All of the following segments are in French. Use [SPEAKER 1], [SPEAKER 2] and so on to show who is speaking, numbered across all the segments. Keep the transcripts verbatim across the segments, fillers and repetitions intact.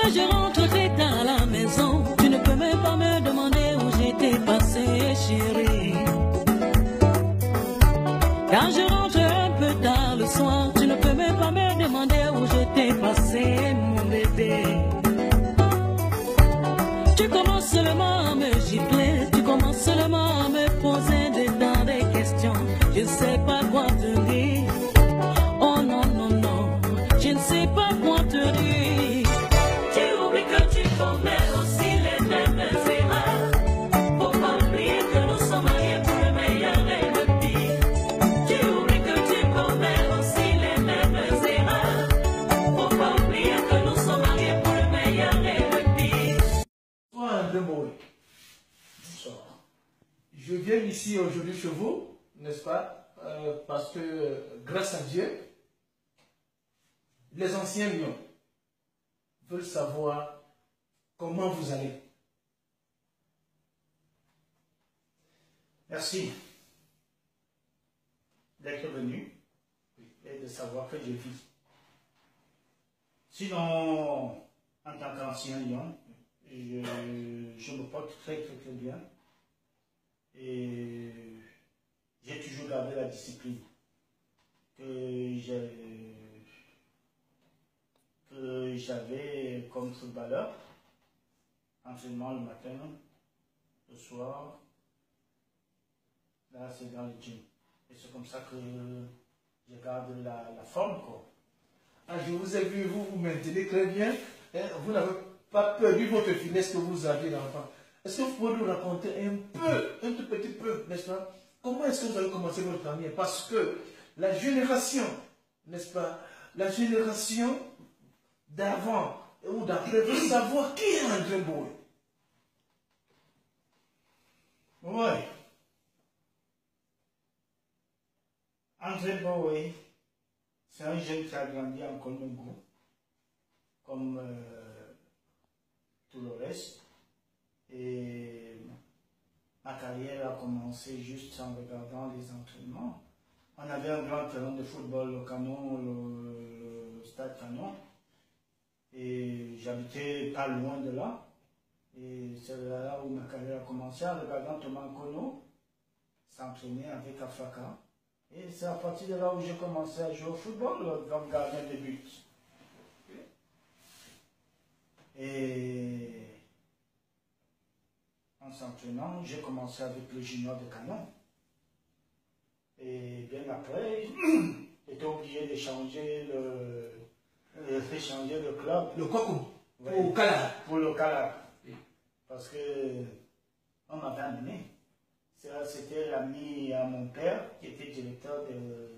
[SPEAKER 1] Quand je rentre tard à la maison, tu ne peux même pas me demander où j'étais passé, chérie. Quand je rentre un peu tard le soir, tu ne peux même pas me demander où j'étais passé, mon bébé. Tu commences seulement à me gifler, tu commences seulement à me poser des tas de questions. Je ne sais pas quoi te dire. Oh non, non, non, je ne sais pas quoi te dire. Tu oublies que tu commets aussi les mêmes erreurs. Faut pas oublier que nous sommes mariés pour le meilleur et le pire. Tu oublies que tu commets aussi les mêmes erreurs. Faut pas oublier que nous sommes mariés pour le meilleur et le pire.
[SPEAKER 2] André Boy. Bonsoir. Je viens ici aujourd'hui chez vous, n'est-ce pas, euh, parce que euh, grâce à Dieu, les anciens lions veulent savoir comment vous allez. Merci d'être venu et de savoir que je vis. Sinon, en tant qu'ancien lion, je, je me porte très très très bien et j'ai toujours gardé la discipline que j'avais comme footballeur, entraînement le matin, le soir, là c'est dans le gym. Et c'est comme ça que je garde la, la forme, quoi. Ah, je vous ai vu, vous vous maintenez très bien, hein, vous n'avez pas perdu votre finesse que vous aviez d'enfant. Est-ce que vous pouvez nous raconter un peu, un tout petit peu, n'est-ce pas? Comment est-ce que vous avez commencé votre carrière? Parce que la génération, n'est-ce pas? La génération d'avant ou d'après veut savoir qui est André Boy. Ouais. André Boy, c'est un jeune qui a grandi en Congo, comme euh, tout le reste. Et ma carrière a commencé juste en regardant les entraînements. On avait un grand terrain de football au Canon, le, le stade Canon. Et j'habitais pas loin de là. Et c'est là où ma carrière a commencé, en regardant Thomas Kono s'entraîner avec Afaka. Et c'est à partir de là où j'ai commencé à jouer au football comme gardien de but. Et en s'entraînant, j'ai commencé avec le junior de Canon. Et bien après, j'étais obligé de changer le, de changer le club. Le Coco, ouais, pour Kala. Pour le Kala. Oui. Parce que on m'avait amené. C'était l'ami à mon père qui était directeur de,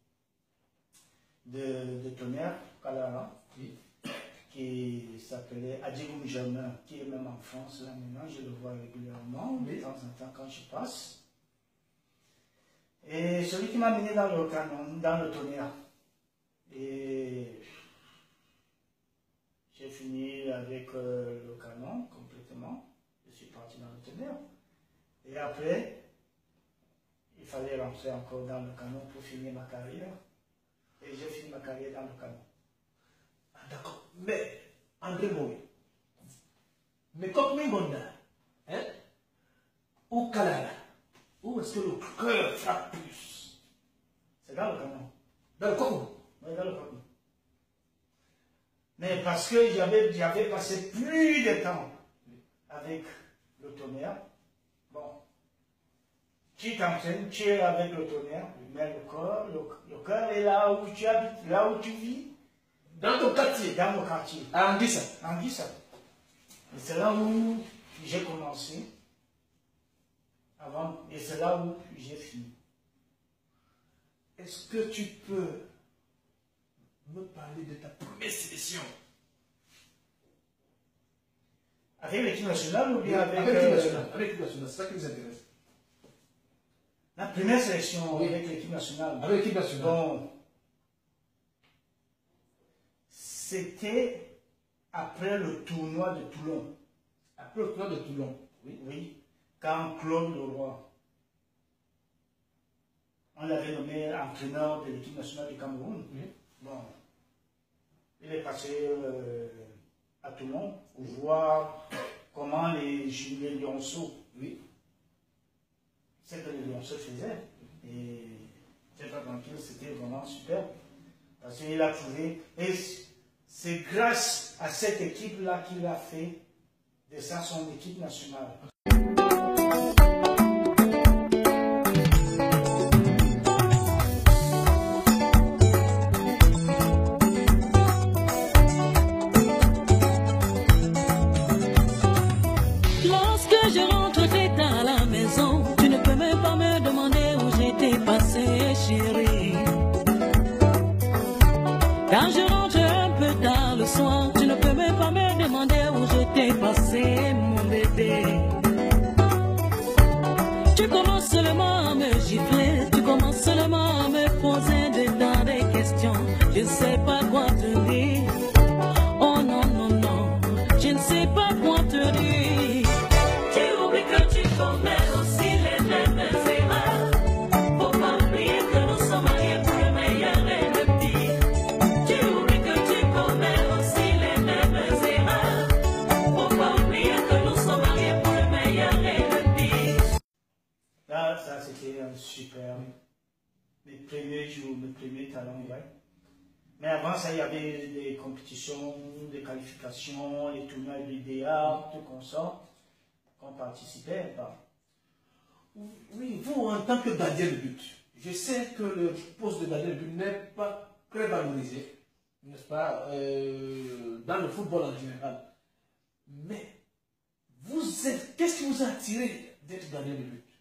[SPEAKER 2] de, de Tonnerre, Kala, oui, qui s'appelait Adjigoum Germain, qui est même en France là maintenant, je le vois régulièrement, oui, de temps en temps quand je passe. Et celui qui m'a mené dans le canon, dans le Tonnerre. Et j'ai fini avec euh, le canon complètement. Je suis parti dans le Tonnerre. Et après, il fallait rentrer encore dans le canon pour finir ma carrière. Et j'ai fini ma carrière dans le canon. Ah, d'accord. Mais, André Boy, mais comme Mingonda, hein, ou Kalala, où est-ce que le cœur frappe plus? C'est dans le canon. Dans le Congo? Oui, dans le Congo. Mais parce que j'avais passé plus de temps avec le Tonnerre. Bon, tu t'entraînes, tu es avec le Tonnerre, mais le corps, le, le cœur est là où tu habites, là où tu vis. Dans ton quartier? Dans mon quartier. À Anguissa? Anguissa. Et c'est là où j'ai commencé. Avant, et c'est là où j'ai fini. Est-ce que tu peux me parler de ta première sélection? Avec l'équipe nationale ou bien avec... Avec l'équipe nationale, avec l'équipe nationale, c'est ça qui nous intéresse. La première sélection, oui, avec l'équipe nationale. Avec l'équipe nationale. Bon, c'était après le tournoi de Toulon. Après le tournoi de Toulon, oui. Oui. Quand Claude Leroy, on l'avait nommé entraîneur de l'équipe nationale du Cameroun. Oui. Bon, il est passé euh, à Toulon voir comment les, les lionceaux,
[SPEAKER 3] Oui.
[SPEAKER 2] c'est que les lionceaux faisaient. Et c'est pas tranquille, c'était vraiment super. Parce qu'il a trouvé, et c'est grâce à cette équipe-là qu'il a fait de ça son équipe nationale.
[SPEAKER 1] Lorsque je rentrerai à la maison, tu ne peux même pas me demander où j'étais passé, chérie. Quand je rentre un peu tard le soir, tu ne peux même pas me demander où j'étais passé, mon bébé. Tu commences seulement à me gifler, tu commences seulement à me poser des tas de questions. Je ne sais pas quoi te dire. Oh non, non, non, je ne sais pas quoi te dire. Tu oublies que tu commets aussi les mêmes erreurs. Faut pas oublier que nous sommes mariés pour le meilleur et le pire. Tu oublies que tu commets aussi les mêmes erreurs. Faut pas oublier que nous sommes mariés pour le meilleur et le pire.
[SPEAKER 2] Là, ça c'était un super. Mes premiers jours, mes premiers talents, ouais. Mais avant ça, il y avait des compétitions, des qualifications, les tournois B D A, tout comme ça, qu'on participait. Bah.
[SPEAKER 3] Oui, vous, en tant que gardien de but, je sais que le poste de gardien de but n'est pas très valorisé, n'est-ce pas, euh, dans le football en général. Mais, vous êtes, qu'est-ce qui vous a attiré d'être gardien de but?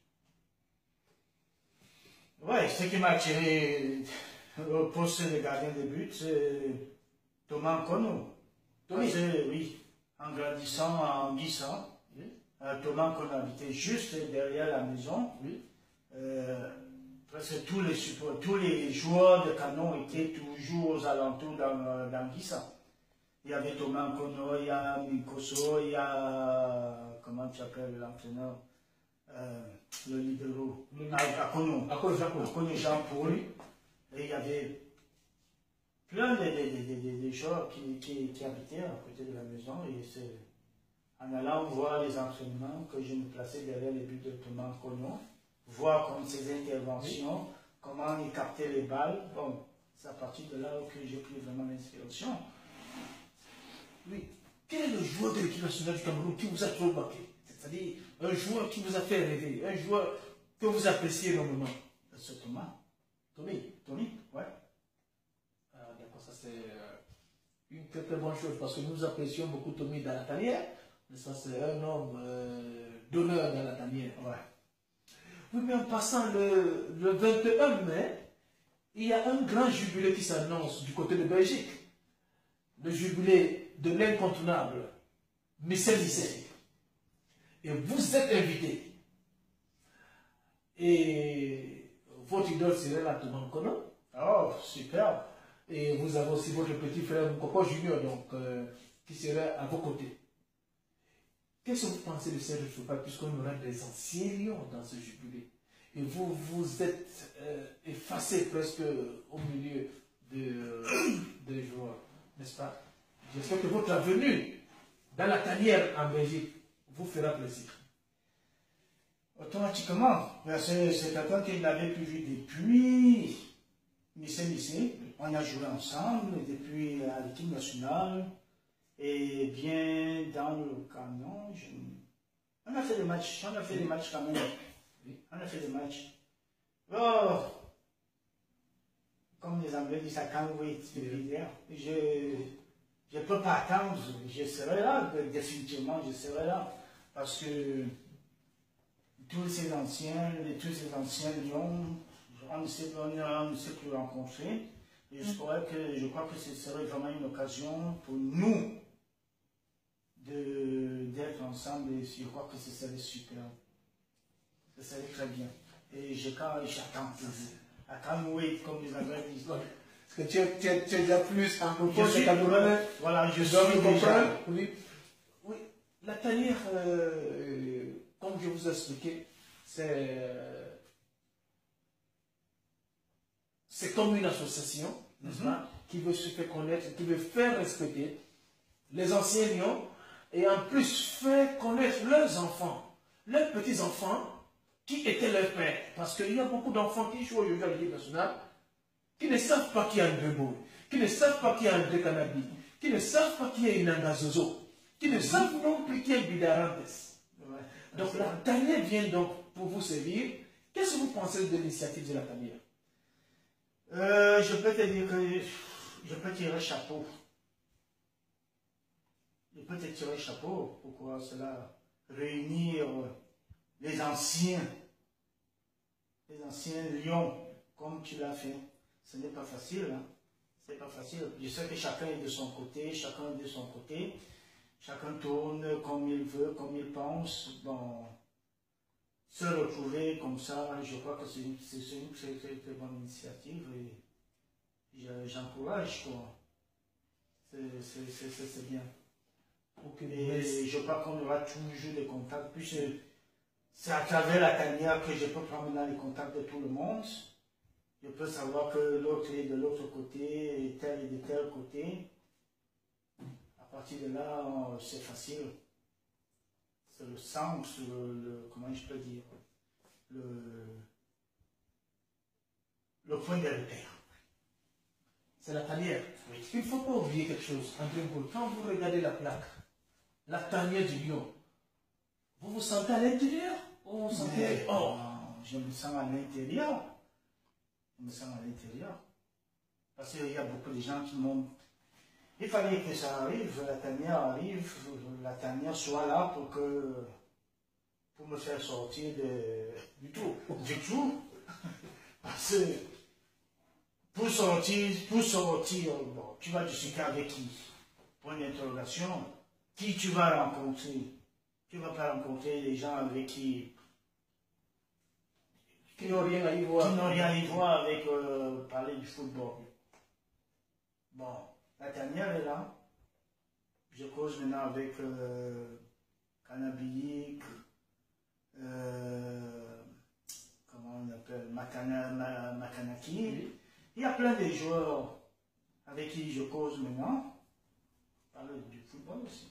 [SPEAKER 2] Ouais, ce qui m'a attiré au poste de gardien de but, c'est Thomas Nkono. Parce que, oui, en grandissant, en glissant,
[SPEAKER 3] Oui.
[SPEAKER 2] euh, Thomas Nkono habitait juste derrière la maison.
[SPEAKER 3] Oui.
[SPEAKER 2] Euh, presque tous les, support, tous les joueurs de canon étaient toujours aux alentours dans, dans Glissant. Il y avait Thomas Nkono, il y a Mikoso, il y a, comment tu appelles l'entraîneur, euh, le libéraux, Akono, Akono Jean-Paul. Et il y avait plein de, de, de, de, de joueurs qui, qui, qui habitaient à côté de la maison. Et c'est en allant voir les entraînements que je me plaçais derrière les buts de Thomas Nkono, voir comme ses interventions, oui. Comment il captait les balles. Bon, c'est à partir de là que j'ai pris vraiment l'inspiration.
[SPEAKER 3] Oui. Quel est le joueur de l'équipe nationale du Cameroun qui vous a trop marqué? C'est-à-dire un joueur qui vous a fait rêver, un joueur que vous appréciez énormément?
[SPEAKER 2] C'est Thomas.
[SPEAKER 3] Tommy.
[SPEAKER 2] Tommy, ouais.
[SPEAKER 3] Ah, d'accord, ça c'est euh, une très très bonne chose parce que nous apprécions beaucoup Tommy dans la tanière. Mais ça c'est un homme euh, d'honneur dans la tanière.
[SPEAKER 2] Ouais.
[SPEAKER 3] Oui, mais en passant le, le vingt et un mai, il y a un grand jubilé qui s'annonce du côté de Belgique. Le jubilé de l'incontournable Michel Lisset. Et vous êtes invité. Et votre idole serait là, Thomas Nkono.
[SPEAKER 2] Oh, super.
[SPEAKER 3] Et vous avez aussi votre petit frère Mkoko Junior, donc, euh, qui serait à vos côtés. Qu'est-ce que vous pensez de Serge Choupa, puisqu'on aura des anciens lions dans ce jubilé? Et vous, vous êtes euh, effacé presque au milieu de, euh, des joueurs, n'est-ce pas? J'espère que votre venue dans la tanière en Belgique vous fera plaisir.
[SPEAKER 2] Automatiquement, c'est quelqu'un qu'il n'avait plus vu depuis lycée lycée. On a joué ensemble depuis à l'équipe nationale et bien dans le canon. Je... On a fait des matchs, on a fait des matchs quand même. On a fait des matchs. Oh, comme les Anglais disent, I can't wait to be there. Je ne peux pas attendre, je serai là, définitivement je serai là. Parce que tous ces anciens, tous ces anciens lions, on ne sait, on ne sait plus rencontrer. Et je crois que, je crois que ce serait vraiment une occasion pour nous d'être ensemble et je crois que ce serait super. Ce serait très bien. Et j'attends. I can't wait, comme les Anglais disent.
[SPEAKER 3] Parce que tu es, tu es, tu es déjà plus un peu
[SPEAKER 2] je suis, voilà, je dois me comprendre.
[SPEAKER 3] Oui. Oui. La tanière, euh, comme je vous ai expliqué, c'est c'est comme une association, n'est-ce pas, qui veut se faire connaître, qui veut faire respecter les anciens lions et en plus faire connaître leurs enfants, leurs petits-enfants, qui étaient leurs pères. Parce qu'il y a beaucoup d'enfants qui jouent aujourd'hui à l'équipe nationale, qui ne savent pas qui est André Boy, qui ne savent pas qui est André Kanabi, qui ne savent pas qui est Inanga Zozo, qui ne savent non plus qui est Bidarantes. Ouais. Donc la tanière vient donc pour vous servir. Qu'est-ce que vous pensez de l'initiative de la tanière?
[SPEAKER 2] euh, Je peux te dire que je peux tirer chapeau. Je peux te tirer chapeau. Pourquoi cela? Réunir les anciens, les anciens lions, comme tu l'as fait. Ce n'est pas facile, hein? C'est pas facile. Je sais que chacun est de son côté, chacun est de son côté. Chacun tourne comme il veut, comme il pense. Bon, se retrouver comme ça, je crois que c'est une, une très, très, très bonne initiative et j'encourage, quoi. C'est bien. Okay, et je crois qu'on aura toujours des contacts, puisque c'est à travers la tanière que je peux prendre dans les contacts de tout le monde. Je peux savoir que l'autre est de l'autre côté, et tel est de tel côté. À partir de là, c'est facile. C'est le sens, le, le, comment je peux dire, le, le point de repère.
[SPEAKER 3] C'est la tanière.
[SPEAKER 2] Oui.
[SPEAKER 3] Il ne faut pas oublier quelque chose, André Boy. Quand vous regardez la plaque, la tanière du lion, vous vous sentez à l'intérieur ou vous vous sentez hors?
[SPEAKER 2] Non, je me sens à l'intérieur. Je me sens à l'intérieur. Parce qu'il y a beaucoup de gens qui m'ont... Il fallait que ça arrive, la tanière arrive, la tanière soit là pour que... pour me faire sortir de...
[SPEAKER 3] du tout.
[SPEAKER 2] Du tout. Parce que pour sortir, pour sortir, bon, tu vas discuter avec qui? Point d'interrogation. Qui tu vas rencontrer? Tu ne vas pas rencontrer les gens avec qui...
[SPEAKER 3] Qui n'ont rien à y voir.
[SPEAKER 2] Qui n'ont rien à y voir avec euh, parler du football. Bon, la tanière est là. Je cause maintenant avec euh, Kanabiik, euh, comment on appelle, Makana, Ma, Makanaki. Oui. Il y a plein de joueurs avec qui je cause maintenant. Parler du football aussi.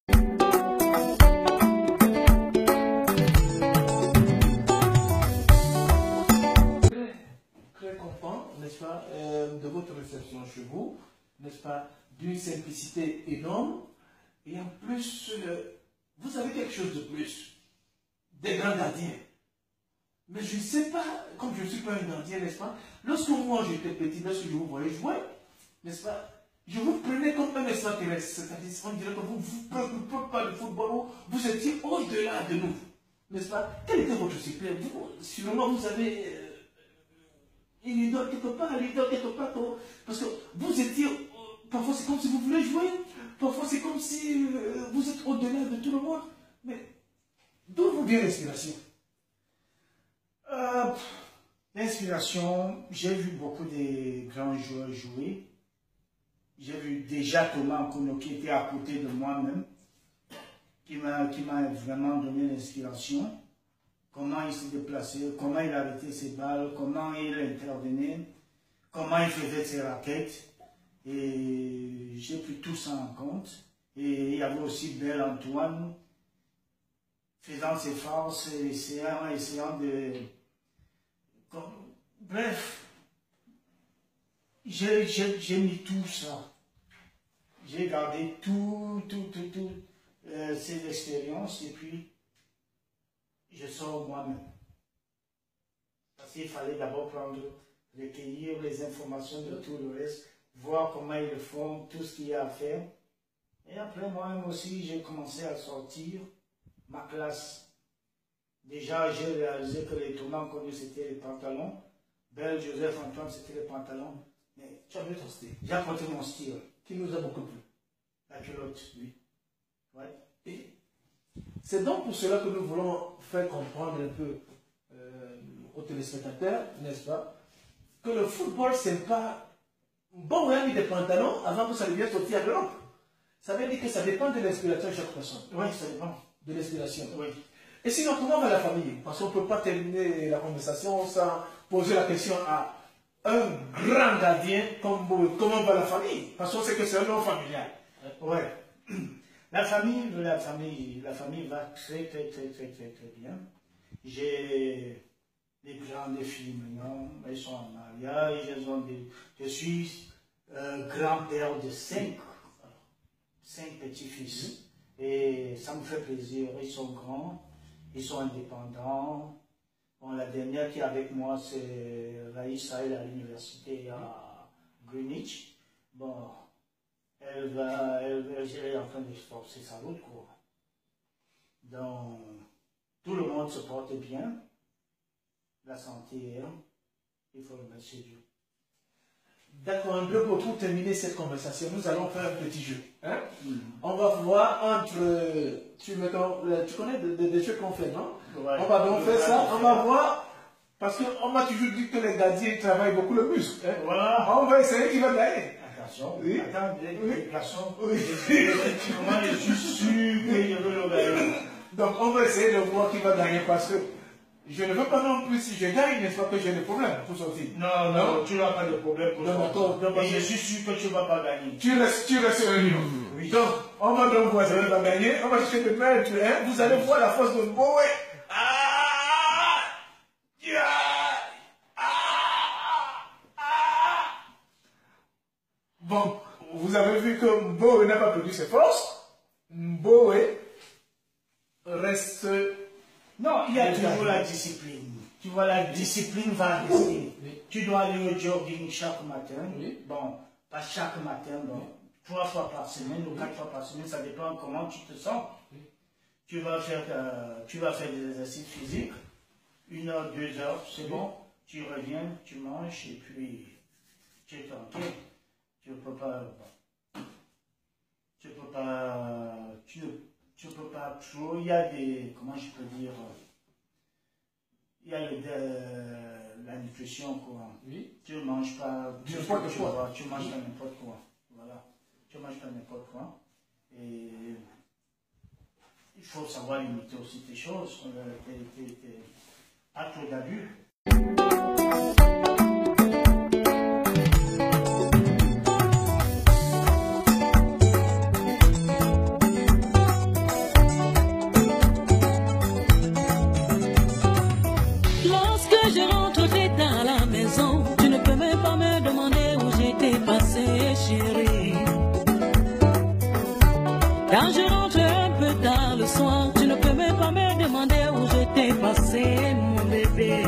[SPEAKER 3] Très content, n'est-ce pas, euh, de votre réception chez vous, n'est-ce pas, d'une simplicité énorme, et en plus, euh, vous avez quelque chose de plus, des grands gardiens. Mais je ne sais pas, comme je ne suis pas un gardien, n'est-ce pas, lorsque moi j'étais petit, lorsque je vous voyais jouer, n'est-ce pas, je vous prenais comme un extraterrestre, c'est-à-dire on dirait que vous ne vous préoccupez pas du football, vous étiez au-delà de nous, n'est-ce pas? Quel était votre secret? Vous, sûrement vous avez... Euh, il idole quelque part, il idole quelque part, parce que vous étiez, euh, parfois c'est comme si vous voulez jouer, parfois c'est comme si euh, vous êtes au-delà de tout le monde, mais d'où vous vient l'inspiration?
[SPEAKER 2] euh, L'inspiration, j'ai vu beaucoup de grands joueurs jouer, j'ai vu déjà Thomas Nkono qui était à côté de moi-même, qui m'a vraiment donné l'inspiration. Comment il s'est déplacé, comment il arrêtait ses balles, comment il intervenait, comment il faisait ses raquettes. Et j'ai pris tout ça en compte. Et il y avait aussi Bel Antoine, faisant ses forces, essayant, essayant de... Bref, j'ai mis tout ça. J'ai gardé tout, tout, tout, tout, euh, ces expériences et puis je sors moi-même. Parce qu'il fallait d'abord prendre, recueillir les informations de tout le reste, voir comment ils le font, tout ce qu'il y a à faire. Et après, moi-même aussi, j'ai commencé à sortir ma classe. Déjà, j'ai réalisé que les tournants connus, c'était les pantalons. Bel Joseph Antoine, c'était les pantalons. Mais
[SPEAKER 3] tu avais ton style.
[SPEAKER 2] J'ai apporté mon style.
[SPEAKER 3] Qui nous a beaucoup plu.
[SPEAKER 2] La culotte, oui. Ouais.
[SPEAKER 3] Et c'est donc pour cela que nous voulons faire comprendre un peu euh, aux téléspectateurs, n'est-ce pas, que le football, c'est pas bon, on a mis des pantalons avant que ça devienne sorti à l'Europe. Ça veut dire que ça dépend de l'inspiration de chaque personne.
[SPEAKER 2] Oui, ça dépend.
[SPEAKER 3] De l'inspiration.
[SPEAKER 2] Oui.
[SPEAKER 3] Et sinon, comment va la famille? Parce qu'on ne peut pas terminer la conversation sans poser la question à un grand gardien comme vous. Comment va la famille? Parce qu'on sait que c'est un nom familial.
[SPEAKER 2] Ouais. La famille, la famille, la famille va très, très, très, très, très, très bien. J'ai des grands, des filles maintenant, elles sont en mariage, elles ont des... Je suis euh, grand-père de cinq, cinq petits-fils. Et ça me fait plaisir, ils sont grands, ils sont indépendants. Bon, la dernière qui est avec moi, c'est Raïssa, elle est à l'université à Greenwich. Bon, elle, va, elle, elle est en train de forcer sa route, quoi. Donc, tout le monde se porte bien. La santé, hein, il faut remercier Dieu.
[SPEAKER 3] D'accord, un peu pour, pour terminer cette conversation, nous allons faire un petit jeu. Hein? Mm. On va voir entre... Tu, mettons, tu connais des, des, des jeux qu'on fait, non? Ouais. On va donc faire ça, on va voir... Parce qu'on m'a toujours dit que les gardiens travaillent beaucoup le muscle. Hein? Voilà. On va essayer qui va gagner.
[SPEAKER 2] Attention,
[SPEAKER 3] oui.
[SPEAKER 2] Attends, oui. Garçon, oui. Effectivement, je suis sûr que je veux le gagner.
[SPEAKER 3] Donc on va essayer de voir qui va gagner parce que je ne veux pas non plus, si je gagne, n'est-ce pas que j'ai des problèmes pour sortir.
[SPEAKER 2] Non, non, non, tu n'as pas de problème pour sortir. Et je suis sûr que tu ne vas pas gagner.
[SPEAKER 3] Tu restes, tu restes un lion. Oui. Donc, on va donc voir si on va gagner. On va chercher de maître. Hein? Vous allez voir la force de Boé. Ah! Yeah! Ah! Ah! Bon, vous avez vu que Boé n'a pas perdu ses forces. Boé reste...
[SPEAKER 2] Non, il y a toujours la discipline. Tu vois, la discipline va rester. Oui. Tu dois aller au jogging chaque matin. Oui. Bon, pas chaque matin, bon, oui. trois fois par semaine ou oui. quatre fois par semaine, ça dépend comment tu te sens. Oui. Tu vas faire, euh, tu vas faire des exercices physiques, une heure, deux heures, c'est oui. bon. Tu reviens, tu manges et puis tu es tranquille. Tu ne peux pas, tu peux pas, tu ne Tu ne peux pas trop, il y a des, comment je peux dire, il y a le, de, la nutrition, quoi. Oui. Tu ne manges pas n'importe quoi. Vois, tu manges oui. pas n'importe quoi. Voilà. Tu ne manges pas n'importe quoi. Et il faut savoir limiter aussi tes choses, tes, tes, tes, pas trop d'abus.
[SPEAKER 1] Quand je rentre un peu tard le soir, tu ne peux même pas me demander où je t'ai passé, mon bébé.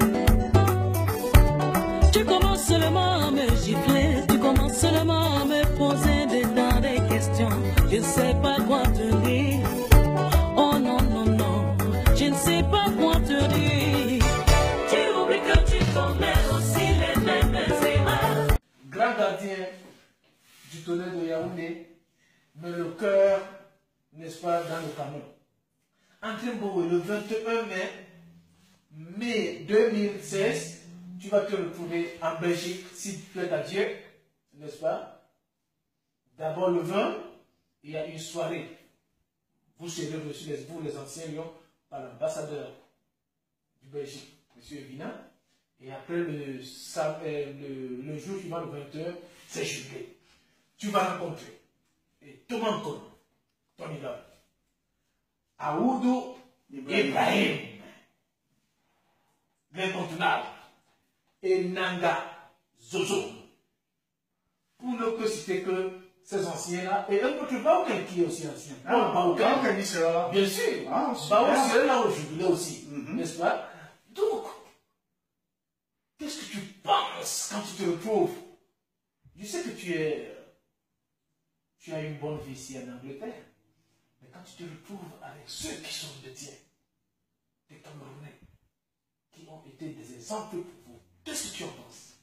[SPEAKER 1] Tu commences seulement à me gifler, tu commences seulement à me poser des tas de questions. Je ne sais pas quoi te dire. Oh non, non, non, je ne sais pas quoi te dire. Tu oublies que tu commets aussi les mêmes erreurs.
[SPEAKER 3] Grand gardien du tonnerre de Yaoundé, mais le cœur, n'est-ce pas, dans le canon. André Mbowe, le vingt et un mai deux mille seize, tu vas te retrouver en Belgique, s'il plaît à Dieu, n'est-ce pas? D'abord le vingt, il y a une soirée. Vous serez reçus, vous les anciens lions, par l'ambassadeur du Belgique, M. Vina. Et après le, le, le jour suivant, le vingt et un, c'est juillet. Tu vas rencontrer et Thomas Nkon, ton idole, Aoudou Ibrahim, l'incontournable, et Nanga Zozo. Pour ne que citer que ces anciens-là, et un autre Baouken qui est aussi ancien. Ah, Baouken, bien sûr. Bien sûr. Ah, Baouken c'est là au jubilé aussi, mm-hmm. n'est-ce pas? Donc, qu'est-ce que tu penses quand tu te retrouves? Je sais que tu es... Tu as une bonne vie ici en Angleterre, mais quand tu te retrouves avec ceux qui sont de tiens, des Camerounais, qui ont été des exemples pour vous, qu'est-ce que tu en penses?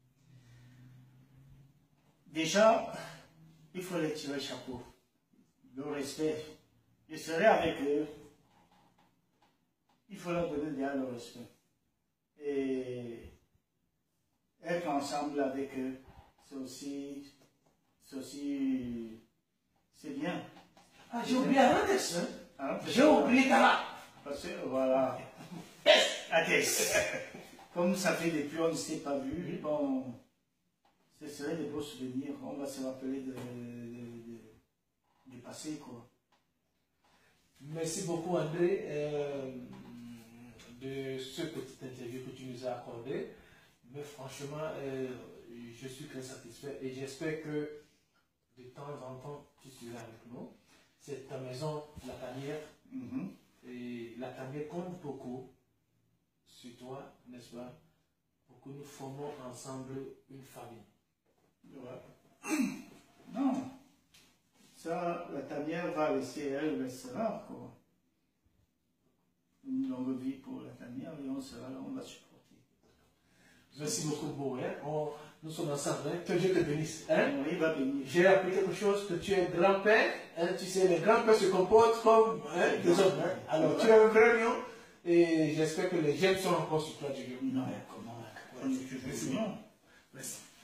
[SPEAKER 2] Déjà, il faut les tirer chapeau. Le respect. Je serai avec eux. Il faut leur donner bien le respect. Et être ensemble avec eux, c'est aussi... C'est aussi... C'est bien.
[SPEAKER 3] Ah, j'ai oublié un texte. Hein? J'ai oublié Tala.
[SPEAKER 2] Parce que, voilà. La tête. Comme ça fait depuis on ne s'est pas vu, bon, ce serait des beaux souvenirs. On va se rappeler de, de, de, du passé, quoi.
[SPEAKER 3] Merci beaucoup André euh, de ce petit interview que tu nous as accordé. Mais franchement, euh, je suis très satisfait et j'espère que de temps en temps tu seras avec nous. C'est ta maison, la tanière.
[SPEAKER 2] Mhm.
[SPEAKER 3] Et la tanière compte beaucoup sur toi, n'est-ce pas? Pour que nous formons ensemble une famille.
[SPEAKER 2] Ouais. Non. Ça, la tanière va rester, elle restera, quoi. Une longue vie pour la tanière et on sera là, on va supporter.
[SPEAKER 3] Merci beaucoup, Beau. Hein? On, nous sommes ensemble. Hein? Que Dieu te bénisse. Hein?
[SPEAKER 2] Oui, il va bénir.
[SPEAKER 3] J'ai appris quelque chose, que tu es grand-père. Hein? Tu sais, les grands-pères se comportent comme hein, des hommes. Hein? Alors, tu es un vrai lion. Et j'espère que les gemmes sont encore sur toi, Dieu.
[SPEAKER 2] Non, comment?
[SPEAKER 3] Ouais,
[SPEAKER 2] Je suis non.
[SPEAKER 3] Merci.